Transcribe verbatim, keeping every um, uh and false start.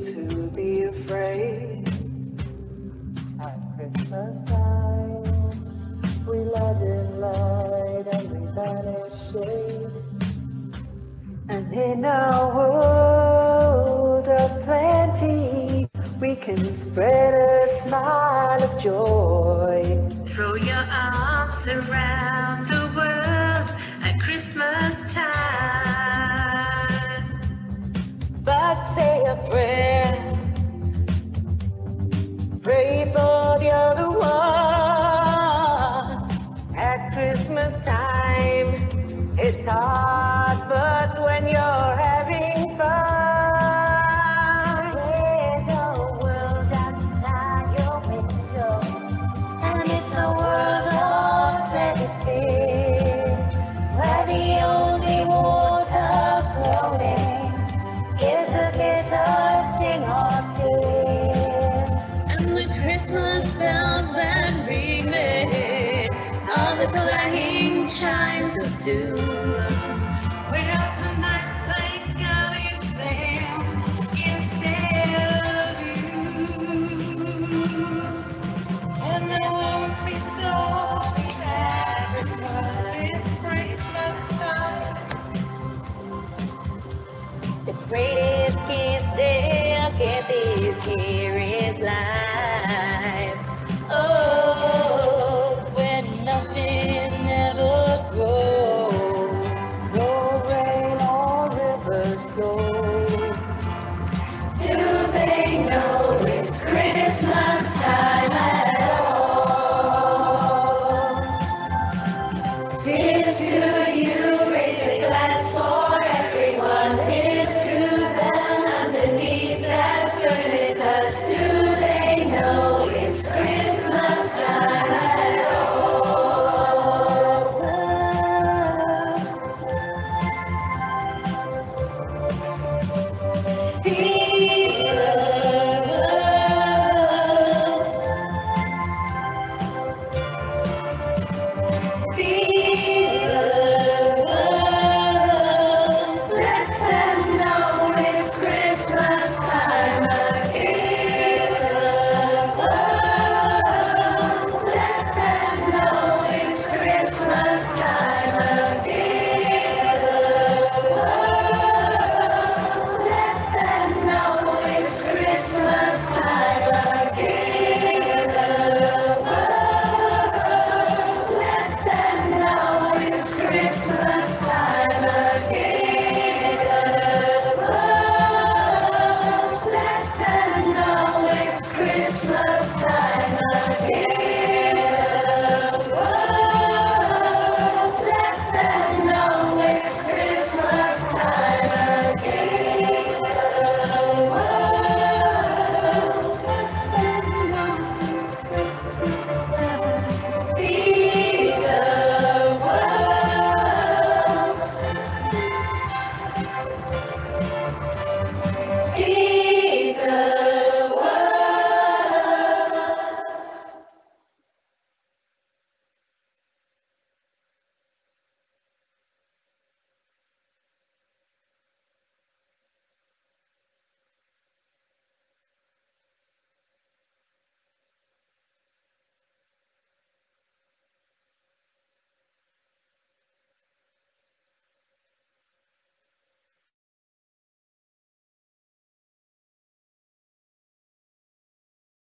to be afraid. At Christmas time, we let in light and we banish shade. And in our world of plenty, we can spread a smile of joy. Throw your arms around the world at Christmas time. But say a prayer, pray for the other one. At Christmas time, it's hard, but when you're having fun, there's a world outside your window, and it's a world of dreaded where the only water flowing is the bitter sting of tears. And the Christmas bells that ring there are the clanging chimes of doom.